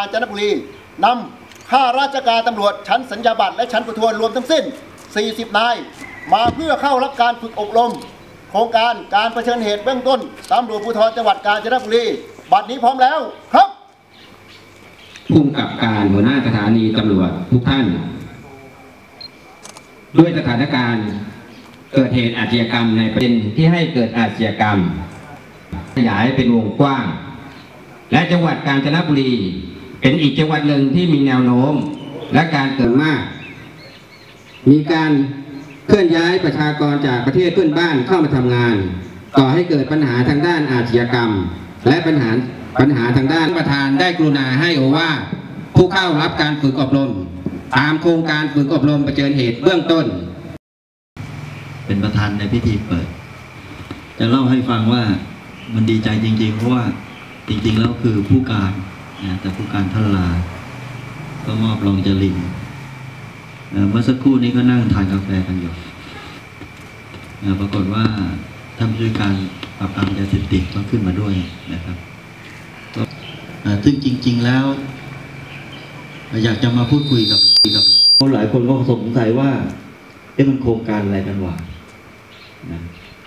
ญจนบุรีนำข้าราชการตำรวจชั้นสัญญาบัตรและชั้นประทวนรวมทั้งสิ้น40 นายมาเพื่อเข้ารับการฝึกอบรมโครงการการเผชิญเหตุเบื้องต้นตำรวจภูธรจังหวัดกาญจนบุรีบัดนี้พร้อมแล้วครับผู้กำกับการหัวหน้าสถานีตำรวจทุกท่านด้วยสถานการณ์เกิดเหตุอาชญากรรมในประเด็นที่ให้เกิดอาชญากรรมขยายเป็นวงกว้างและจังหวัดกาญจนบุรีเป็นอีกจังหวัดหนึ่งที่มีแนวโน้มและการเกิดมากมีการเคลื่อนย้ายประชากรจากประเทศเพื่อนบ้านเข้ามาทำงานก่อให้เกิดปัญหาทางด้านอาชญากรรมและปัญหาทางด้านประธานได้กรุณาให้โอวาทผู้เข้ารับการฝึกอบรมตามโครงการฝึกอบรมเผชิญเหตุเบื้องต้นเป็นประธานในพิธีเปิดจะเล่าให้ฟังว่ามันดีใจจริงๆเพราะว่าจริงๆแล้วคือผู้การนะแต่ผู้การท่านลาก็มอบรองจริญเมื่อสักครู่นี้ก็นั่งทานกาแฟกันอยู่ปรากฏว่าท่านผู้ช่วยการปราบปรามยาเสพติดก็ขึ้นมาด้วยนะครับซึ่งจริงๆแล้วอยากจะมาพูดคุยกับเราหลายคนก็สงสัยว่ามันโครงการอะไรกันวะนะ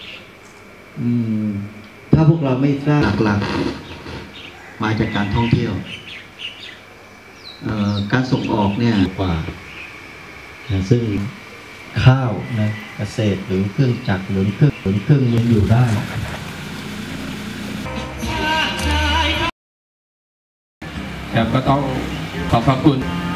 ถ้าพวกเราไม่ทราบหลักๆมาจากการท่องเที่ยวการส่งออกเนี่ยกว่าซึ่งข้าวนะเกษตรหรือเครื่องจักรหรือเครื่องยังอยู่ได้ครับก็ต้องขอบพระคุณ